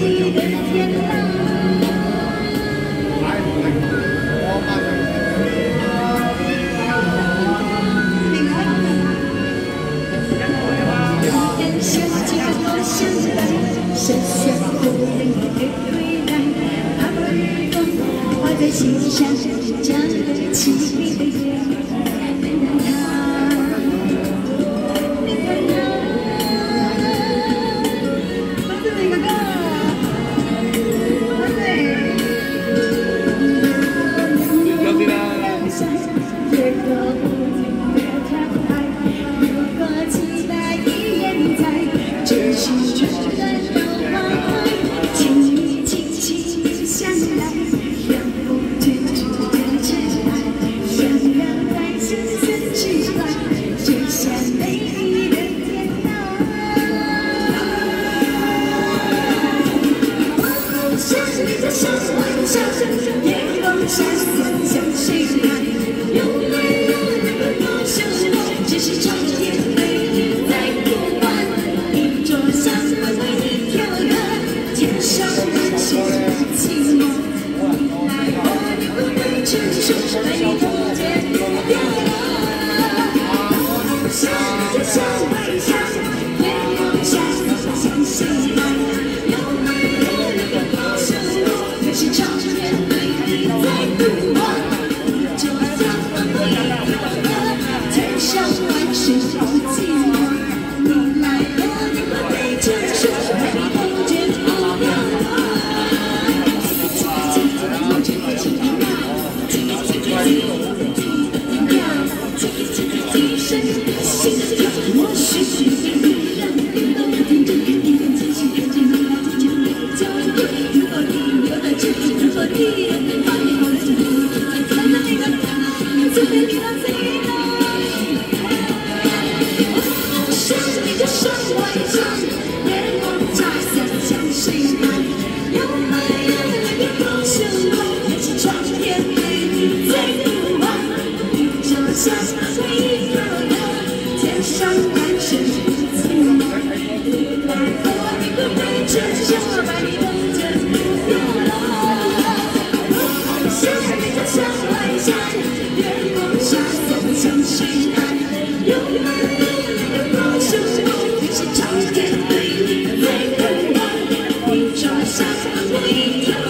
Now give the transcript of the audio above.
你的天堂。人生几个多相伴，深深不能的归来。把日光画在心上，加了起你的眼，等待他。 夜光下，像谁来？有没有那个多想我？只是苍天对你在呼唤，一座山为你跳河，天上满是寂寞。来和你不能承受，被你碰见掉了。想着想微笑，夜光下，像谁来？有没有那个多想我？只是苍天。 你抓下我一条。